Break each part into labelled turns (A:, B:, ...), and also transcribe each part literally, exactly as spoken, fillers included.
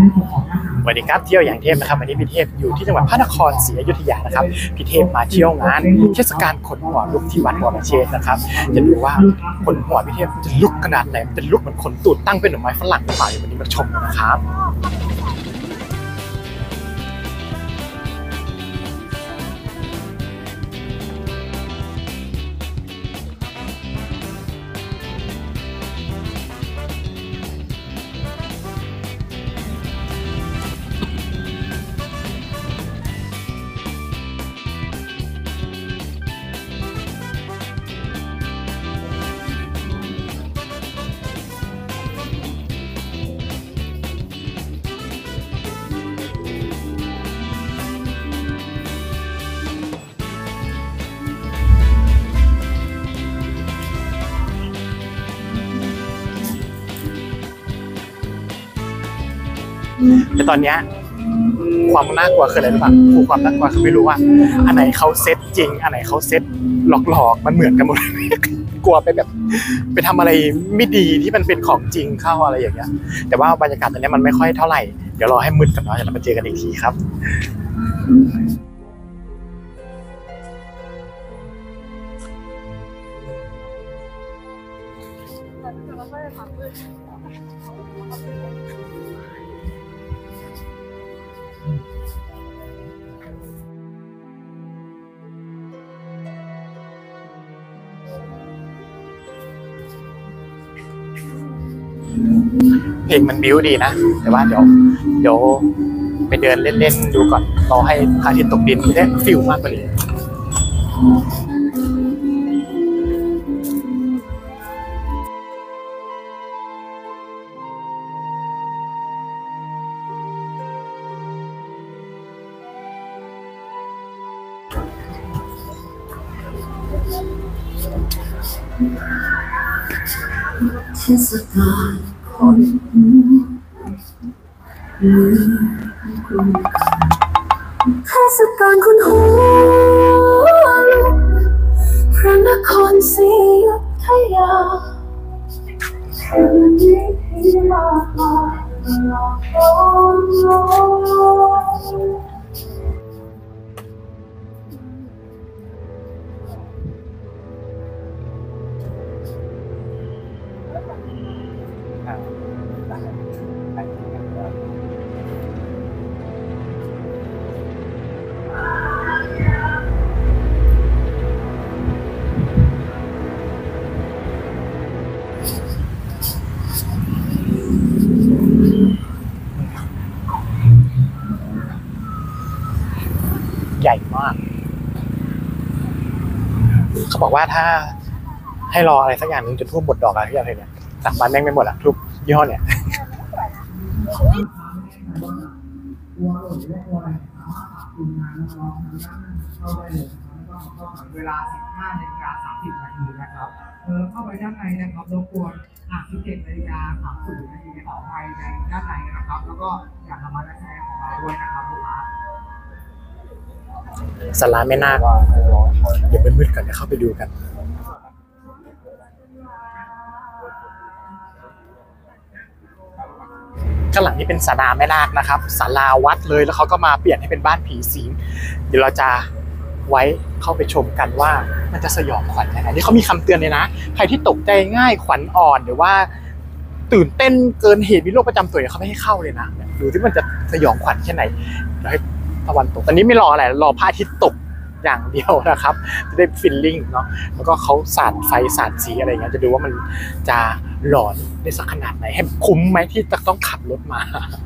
A: สวัสดีครับเที่ยวอย่างเทพนะครับวันนี้พี่เทพอยู่ที่จังหวัดพระนครศรีอยุธยานะครับพี่เทพมาเที่ยวงานเทศกาลขนหัวลุกที่วัดวรเชษฐ์นะครับจะดูว่าขนหัวพี่เทพจะลุกขนาดไหนจะลุกเหมือนขนตูดตั้งเป็นดอกไม้ฝรั่งหรือเปล่าเดี๋ยววันนี้มาชมกันนะครับแต่ตอนนี้ความน่ากลัวคืออะไรรู้ป่ะคือความน่ากลัวคือไม่รู้ว่าอันไหนเขาเซตจริงอันไหนเขาเซตหลอกๆมันเหมือนกันหมด กลัวไปแบบไปทำอะไรไม่ดีที่มันเป็นของจริงเข้าอะไรอย่างเงี้ยแต่ว่าบรรยากาศตอนนี้มันไม่ค่อยเท่าไหร่เดี๋ยวรอให้มืดกันเนาะเดี๋ยวเรามาเจอกันอีกทีครับเพลงมันบิ้วดีนะแต่ว่าเดี๋ยวเดี๋ยวไปเดินเล่นๆดูก่อนรอให้พระอาทิตย์ตกดินจะได้ฟิลมากกว่านี้
B: เทศกาลคนลืมคุณเทศกาลคนหัวลุกพระนครศรีอยุธยาคืนนี้ที่มากมายหลอกล้อนลอย
A: ใหญ่มากเขาบอกว่าถ้าให้รออะไรสักอย่างหนึ่งจนท่วมหมดดอกอะไรที่อะไรเนี่ยสั่งมาแม่งไม่หมดอ่ะทุกยี่ห้อเนี่ย
C: เวลา สิบห้านาฬิกาสามสิบนาทีนะครับเออเข้าไปด้านในนะครับรบกวนอ่ะสิบเจ็ดนาฬิกาสามสิบนาทีขอไปในด้านในนะครับแล้วก็อยากทำมาด้านในของเราด้วยนะครับลูกค้า
A: สลาไม่น่าเดี๋ยวมืดๆกันเดี๋ยวเข้าไปดูกันข้างหลังนี้เป็นศาลาแม่นาคนะครับศาลาวัดเลยแล้วเขาก็มาเปลี่ยนให้เป็นบ้านผีสิงเดี๋ยวเราจะไว้เข้าไปชมกันว่ามันจะสยองขวัญยังไงนี่เขามีคำเตือนเลยนะใครที่ตกใจง่ายขวัญอ่อนหรือว่าตื่นเต้นเกินเหตุมีโรคประจำตัวเขาไม่ให้เข้าเลยนะดูที่มันจะสยองขวัญแค่ไหนเดี๋ยวให้ตะวันตกตอนนี้ไม่รออะไรรอพระอาทิตย์ตกอย่างเดียวนะครับจะได้ฟีลลิ่งเนาะแล้วก็เขาสาดไฟสาดสีอะไรเงี้ยจะดูว่ามันจะหลอนได้สักขนาดไหนให้คุ้มไหมที่จะต้องขับรถมา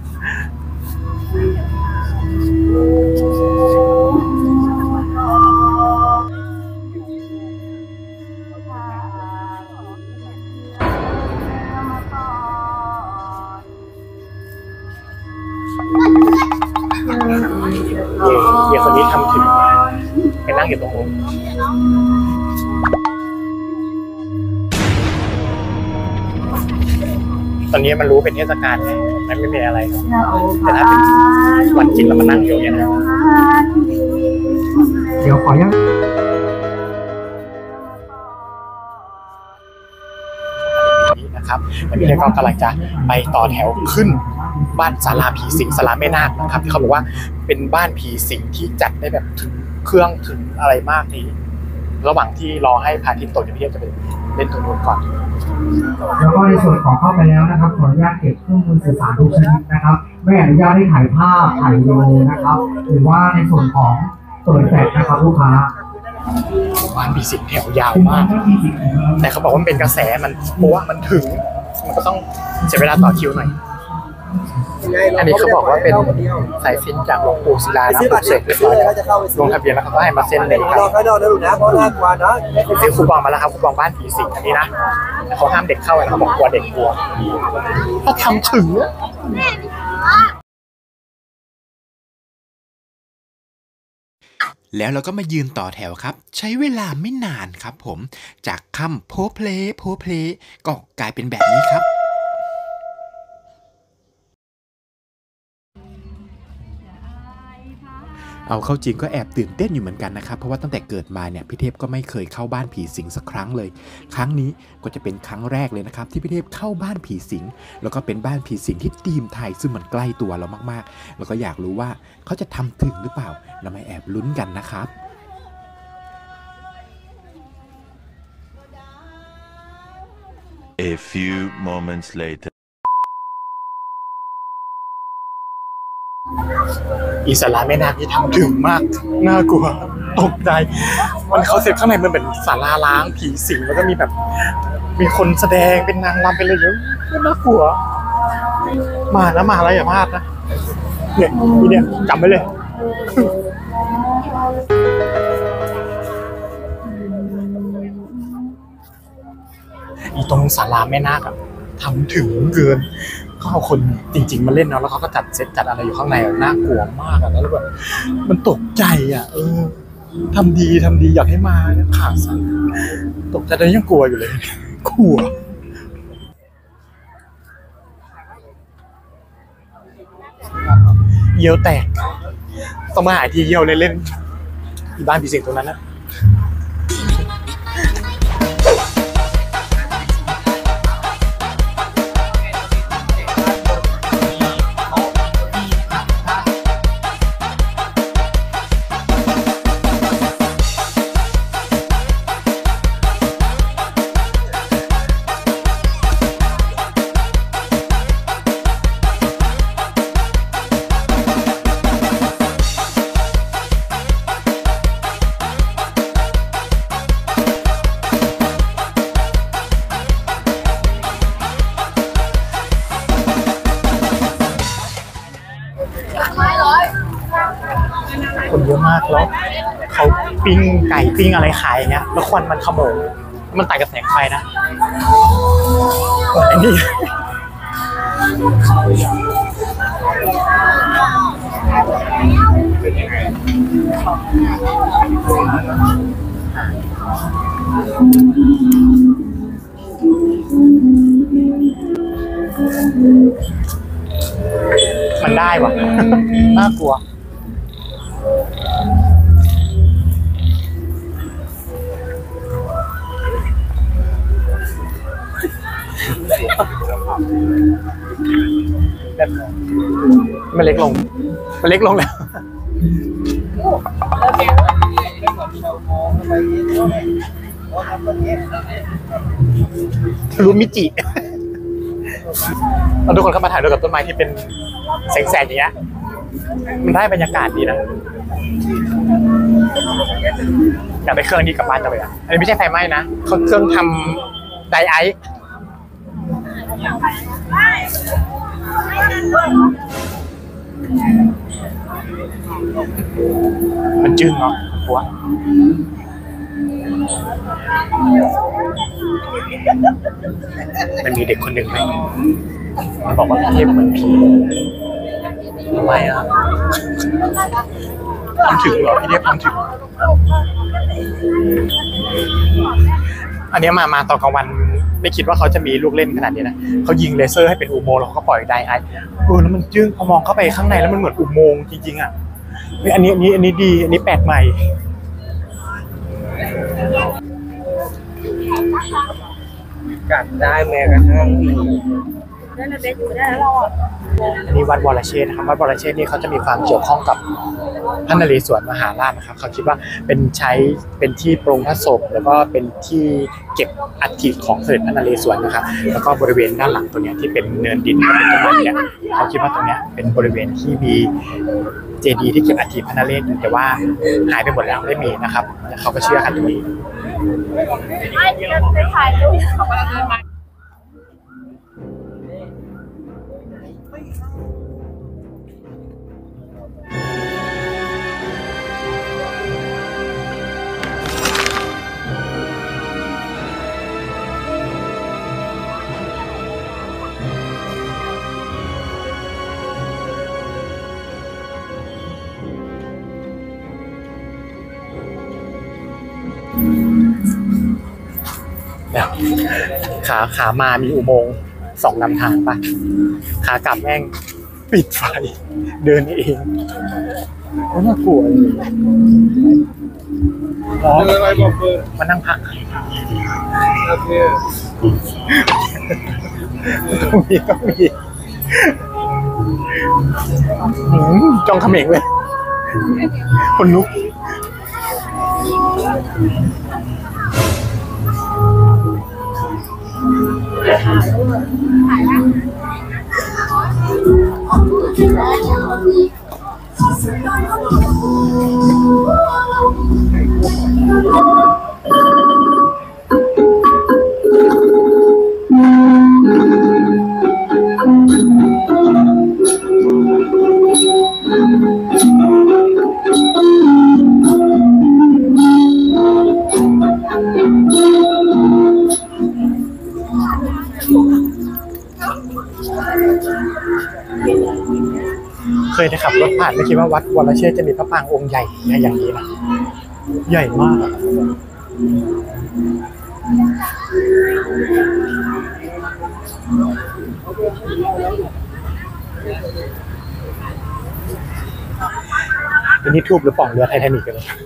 A: เดี๋ยวคนนี้ทำถึงไปนั่งอยู่ตรงนู้นตอนนี้มันรู้เป็นเทศกาลไงมันไม่มีอะไรหรอกแต่ถ้าเป็นวันจริงเรามานั่งอยู่อย่างนี้เดี๋ยวขออนุญาต นนะครับวันนี้เราก็กำลังจะไปต่อแถวขึ้นบ้านศาลาผีสิงศาลาแม่นาคนะครับที่เขาบอกว่าเป็นบ้านผีสิงที่จัดได้แบบถึงเครื่องถึงอะไรมากนี้ระหว่างที่รอให้พระอาทิตย์ตกเดี๋ยวพี่เทพจะไปเล่นตรงนู้นก่อน
C: แล้วก็ในส่วนของเข้าไปแล้วนะครับขออนุญาตเก็บเครื่องมือสื่อสารทุกชนิดนะครับไม่อนุญาตให้ถ่ายภาพถ่ายวิดีโอนะครับหรือว่าในส่วนของเปิดแฟลชนะครับลูกค้า
A: บ้านผีสิงแถวยาวมากแต่เขาบอกว่ามันเป็นกระแสมันเพราะว่ามันถึงมันก็ต้องเสียเวลาต่อคิวหน่อยอันนี้เขาบอกว่าเป็นสายสิญจน์จากหลวงปู่ศิลานะปลุกเสกเรียบร้อยลงทะเบียนแล้วเขาก็ให้มาเซ็นเลยครับซื้อคูปองมาแล้วครับคูปองบ้านผีสิงอันนี้นะเขาห้ามเด็กเข้าเลยเขาบอกกลัวเด็กกลัวถ้าทำถึง
D: แล้วเราก็มายืนต่อแถวครับใช้เวลาไม่นานครับผมจากคำโพเพลโพเพลก็กลายเป็นแบบนี้ครับเอาเข้าจริงก็แอบตื่นเต้นอยู่เหมือนกันนะครับเพราะว่าตั้งแต่เกิดมาเนี่ยพี่เทพก็ไม่เคยเข้าบ้านผีสิงสักครั้งเลยครั้งนี้ก็จะเป็นครั้งแรกเลยนะครับที่พี่เทพเข้าบ้านผีสิงแล้วก็เป็นบ้านผีสิงที่ธีมไทยซึ่งมันใกล้ตัวเรามากๆแล้วก็อยากรู้ว่าเขาจะทำถึงหรือเปล่าเรามาแอบลุ้นกันนะครับ
E: A few moments later
A: อีศาลาแม่นาคที่ทำถึงมากน่ากลัวตกใจมันเขาเสร็จข้างในมันเป็นศาลาล้างผีสิงแล้วก็มีแบบมีคนแสดงเป็นนางรำเป็นอะไรเยอะน่ากลัวมาแล้วมาแล้วอย่าพลาดนะเนี่ยนี่เนี่ยจำไว้เลยอีตรงศาลาแม่นาคอะทำถึงเกินก็เอาคนจริงๆมาเล่นเนาะแล้วเขาก็จัดเซตจัดอะไรอยู่ข้างในน่ากลัวมากอะแล้วแบบมันตกใจอะเออทำดีทำดีอยากให้มาขาดสั่นตกใจแต่ยังกลัวอยู่เลยกลัวเยี่ยวแตกต้องมาหาที่เยี่ยวเล่นๆที่บ้านผีสิงตรงนั้นนะคนเยอะมากแล้วเขาปิ้งไก่ปิ้งอะไรขายอย่างเงี้ยแล้วควันมันขโมงมันตัดกับแสงไฟนะอันนี้มันได้ว่ะน่ากลัวมันเล็กลงมันเล็กลงแล้วรูมิจิเราทุกคนเข้ามาถ่ายรูปกับต้นไม้ที่เป็นแสงๆอย่างเงี้ยมันได้บรรยากาศดีนะอยากได้เครื่องนี้กลับบ้านจังเลยอ่ะอันนี้ไม่ใช่ไฟไหม้นะเขาเครื่องทำไดไอซ์มันจึ้งเนาะหัวมันมีเด็กคนหนึ่งไหมมันบอกว่าพี่เทพเหมือนผีทำไมอ่ะทำถึงเหรอพี่เทพทำถึงอันนี้มามาตอนกลางวันไม่คิดว่าเขาจะมีลูกเล่นขนาดนี้นะเขายิงเลเซอร์ให้เป็นอุโมงค์แล้วเขาก็ปล่อยไดไอซ์เออแล้วมันจึ้งพอมองเข้าไปข้างในแล้วมันเหมือนอุโมงค์จริงๆอ่ะอันนี้อันนี้อันนี้ดีอันนี้แปลกใหม่
C: กัดได้แม้กระทั่ง
B: นั่นน่ะเบสอยู่ได้แล้วเราอ่ะ
A: อันนี้วัดวรเชษฐ์นะครับวัดวรเชษฐ์นี่เขาจะมีความเกี่ยวข้องกับพระนเรศวรมหาราชนะครับเขาคิดว่าเป็นใช้เป็นที่ปรงพระศพแล้วก็เป็นที่เก็บอัฐิของเสด็จพระนเรศวรนะครับแล้วก็บริเวณด้านหลังตัวเนี้ยที่เป็นเนินดินเป็นต้นไม้เนี่ยเขาคิดว่าตรงเนี้ยเป็นบริเวณที่มีเจดีย์ที่เก็บอัฐิพระนเรศอยู่แต่ว่าหายไปหมดแล้วไม่มีนะครับเขาก็เชื่อกันตรงนี้
B: ไปถ่ายรูป
A: เนี่ยขาขามามีอุโมงค์สองนำทางปะขากลับแม่งปิดไฟเดินเองโอ้น่ากลัวเลยอ๋อ
C: อะไรบอกเบอร์
A: มานั่งพัก
C: โอเค
A: ตรงนี้ก็มีหืมจ้องเขม็งเลยคนลุกเคยได้ขับรถผ่านไม่คิดว่าวัดวรเชษฐ์จะมีพระปรางองค์ใหญ่อย่างนี้นะใหญ่มากอันนี้ทูบหรือป่องเรือไททานิกกันเลย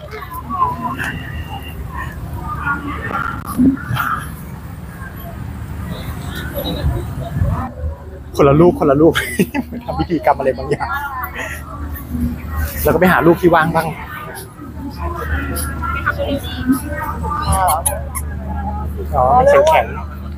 A: คนละลูกคนละลูก ทำพิธีกรรมอะไรบางอย่างแล้วก็ไปหาลูกที่ว่างบ้างอ๋อแข็งแข็ง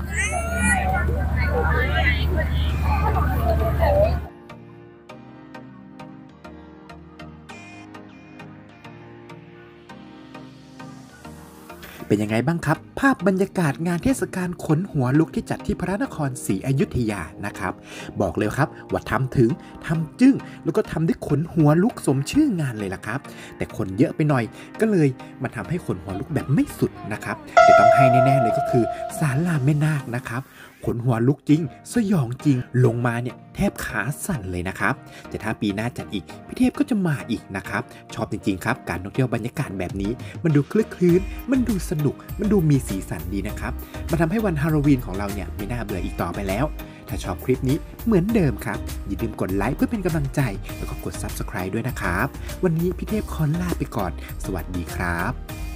D: เป็นยังไงบ้างครับภาพบรรยากาศงานเทศกาลขนหัวลุกที่จัดที่พระนครศรีอยุธยานะครับบอกเลยครับว่าทำถึงทำจึ้งแล้วก็ทำได้ขนหัวลุกสมชื่องานเลยล่ะครับแต่คนเยอะไปหน่อยก็เลยมันทำให้ขนหัวลุกแบบไม่สุดนะครับแต่ต้องให้แน่ๆเลยก็คือศาลาแม่นาคนะครับขนหัวลุกจริงสยองจริงลงมาเนี่ยแทบขาสั่นเลยนะครับแต่ถ้าปีหน้าจัดอีกพี่เทพก็จะมาอีกนะครับชอบจริงๆครับการท่องเที่ยวบรรยากาศแบบนี้มันดูคลึกคลื้นมันดูสนุกมันดูมีสีสันดีนะครับมันทำให้วันฮาโลวีนของเราเนี่ยไม่น่าเบื่ออีกต่อไปแล้วถ้าชอบคลิปนี้เหมือนเดิมครับอย่าลืมกดไลค์เพื่อเป็นกำลังใจแล้วก็กด ซับสไครบ์ ด้วยนะครับวันนี้พี่เทพขอลาไปก่อนสวัสดีครับ